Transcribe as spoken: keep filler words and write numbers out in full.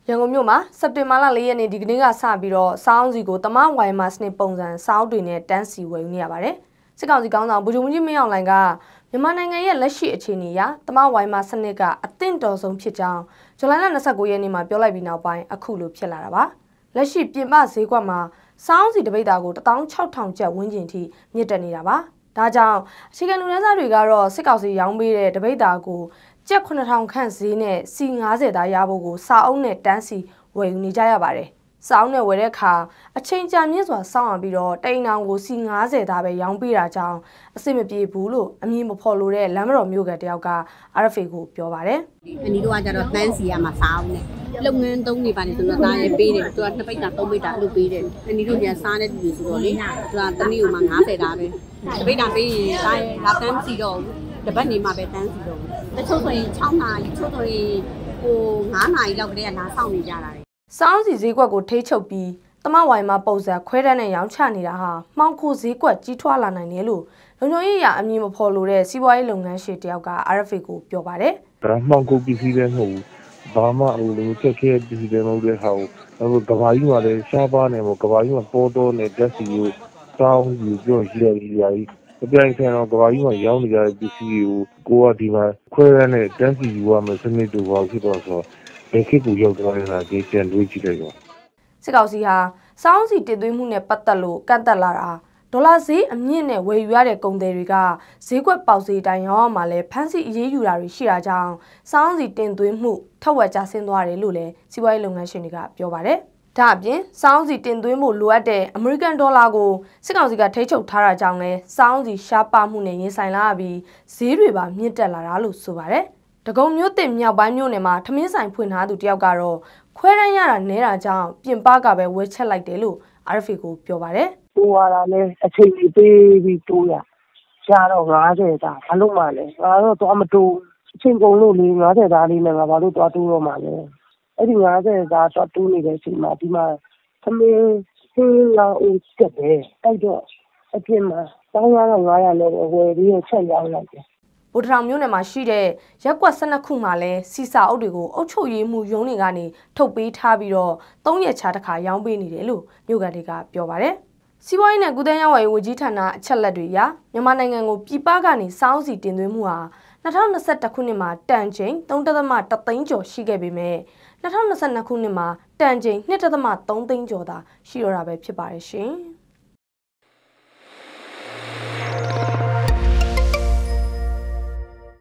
ရန်ကုန်မြို့မှာစက်တင်ဘာလ၄ရက်နေ့ဒီကနေ့ကစပြီးတော့စောင်းစီကိုတမဝိုင်မာစနစ်ပုံစံစောင်းတွေနဲ့တန်းစီဝယ်ယူနေရပါတယ်။စစ်ကောင်စီကောင်းဆောင်ဗိုလ်ချုပ်မှူးကြီးမင်းအောင်လှိုင်ကမြန်မာနိုင်ငံရဲ့လက်ရှိအခြေအနေအရတမဝိုင်မာစနစ်ကအသင့်တော်ဆုံးဖြစ်ကြောင်းဇူလိုင်လ၂၉ရက်နေ့မှာပြောလိုက်ပြီးနောက်ပိုင်းအခုလိုဖြစ်လာတာပါ။လက်ရှိပြင်ပဈေးကွက်မှာစောင်းစီတပိတ်တာကိုတသောင်းခြောက်ထောင်ကျပ်ဝန်းကျင်ထိမြင့်တက်နေတာပါ။ဒါကြောင့်အခြေခံလူတန်းစားတွေကတော့စစ်ကောင်စီရောင်းပေးတဲ့တပိတ်တာကိုကျပ်ခုနှစ်ထောင်ခန့်ဈေးနဲ့စီ၅၀သားရဖို့ကိုစာအုပ်နဲ့တန်းစီဝယ်ယူနေကြရပါတယ်။စောင်းနဲ့ဝယ်တဲ့အခါအချိန်ကြာမြင့်စွာစောင့်ရပြီးတော့တိန်အောင်ကိုစီ၅၀သားပဲရောင်းပေးတာကြောင့်အဆင်မပြေဘူးလို့အမည်မဖော်လို့တဲ့လမ်းမတော်မြို့ကတယောက်က R F A ကိုပြောပါတယ်။အနီတို့ကကြတော့တန်းစီရမှာစောင်းနဲ့လုပ်ငန်းသုံးနေပါတယ်ဆိုတော့ဒါလည်းပေးတယ်သူကနှစ်ပိတ်တာသုံးပိတ်တာလုပ်ပေးတယ်အနီတို့ပြန်စားတဲ့လူတွေဆိုတော့လေသူကတနည်းဥမှာ၅၀သားပဲတပိတ်တာပေးရင်ဒါလာတန်းစီတော့တပတ်နေမှာပဲတန်းစီတော့တချို့ဆိုရင်၆နာရီတချို့ဆိုရင်ဟို၅နာရီလောက်ကတည်းကလာဆောင်နေကြတာလေစောင်းစီဈေးကွက်ကိုထိချုပ်ပြီးတမဝိုင်မှာပုံစံခွဲတန်းနဲ့ရောင်းချနေတာဟာမှောင်ခိုဈေးကွက်ကြီးထွားလာနိုင်တယ်လို့လုံခြုံရေးအရာအမည်မဖော်လို့တဲ့စီးပွားရေးလုပ်ငန်းရှင်တယောက်က R F A ကိုပြောပါတယ်။ဒါမှောင်ခိုပစ္စည်းလည်းမဟုတ်ဘူး။ဘာမှဟိုလိုချက်ခဲပစ္စည်းတွေမဟုတ်တဲ့ဟာကိုဟိုကဘာကြီးမှလည်းရှားပါနေမို့ကဘာကြီးမှပေါ်တော့နဲ့ဓာတ်စီကိုစောင်းယူပြောရှိရကြီးရာကြီးအပြိုင်ဆိုင်တော့ကဘာကြီးမှရောင်းနေကြတဲ့ပစ္စည်းကိုကိုကဒီမှာခွဲရမ်းနဲ့တန်းစီယူရမယ်စနစ်တူပါဖြစ်တော့ဆိုဘယ်ခေတ်ကိုရောက်သွားလဲဆိုတာဒီပြန်တွေးကြည့်လိုက်တော့စစ်ကောင်စီဟာစောင်းစီတင်သွင်းမှုနဲ့ပတ်သက်လို့ကန့်သက်လာတာဒေါ်လာဈေးအမြင့်နဲ့ဝယ်ယူရတဲ့ကုန်သည်တွေကဈေးကွက်ပေါက်ဈေးတိုင်းရောင်းရမှာလဲဖမ်းဆီးအရေးယူတာတွေရှိတာကြောင့်စောင်းစီတင်သွင်းမှုထက်ဝက်ကျဆင်းသွားတယ်လို့လည်းစီးပွားရေးလုပ်ငန်းရှင်တွေကပြောပါတယ်။ဒါအပြင်စောင်းစီတင်သွင်းမှုလိုအပ်တဲ့အမေရိကန်ဒေါ်လာကိုစစ်ကောင်စီကထိချုပ်ထားတာကြောင့်လဲစောင်းစီရှားပါမှုနဲ့ရင်ဆိုင်လာပြီးဈေးတွေပါမြင့်တက်လာတာလို့ဆိုပါတယ်။ဒဂုံမြို့တင်မြောက်ပိုင်းမြို့နယ်မှာထမင်းဆိုင်ဖွင့်ထားသူတယောက်ကတော့ခွဲတန်းရတာနဲတာကြောင့်ပြင်ပကပဲဝယ်ချက်လိုက်တယ်လို့ R F A ကိုပြောပါတယ်။တိုးရတာလဲအချိန်ကြီးပေးပြီးတိုးရရှားတော့၅၀သားဘာလို့မှလဲငါတော့တော့မတိုးအချိန်ကုန်လို့လေ၅၀သားလေးနဲ့ငါဘာလို့တော့တိုးတော့မှလဲအဲ့ဒီ၅၀သားတော့တိုးနေတဲ့အချိန်မှာဒီမှာသမင်းဟင်းလာဦးကတဲ့အဲ့တော့အပြင်မှာတောင်းရတော့၅၀၀နဲ့ဝယ်ပြီးချက်ရောင်းလိုက်တယ်ဗိုလ်ထောင်မြို့နယ်မှာရှိတဲ့ရက်ကွက်၁၂ခုမှာလဲစီစာအုပ်တွေကိုအုပ်ချုပ်ရေးမှုရုံးတွေကနေထုတ်ပေးထားပြီးတော့သုံးရက်ချတစ်ခါရောင်းပေးနေတယ်လို့မြို့ကန်တွေကပြောပါတယ်။စီးပွားရေးနဲ့ကုသရေးဝန်ကြီးဌာနအချက်လက်တွေအရမြန်မာနိုင်ငံကိုပြည်ပကနေစောင်းစီတင်သွင်းမှုဟာ၂၀၂၁ခုနှစ်မှာတန်ချိန်၃.၁သိန်းကျော်ရှိခဲ့ပေမဲ့၂၀၂၂ခုနှစ်မှာတန်ချိန်၂.၃သိန်းကျော်သာရှိတော့တာပဲဖြစ်ပါတယ်ရှင်။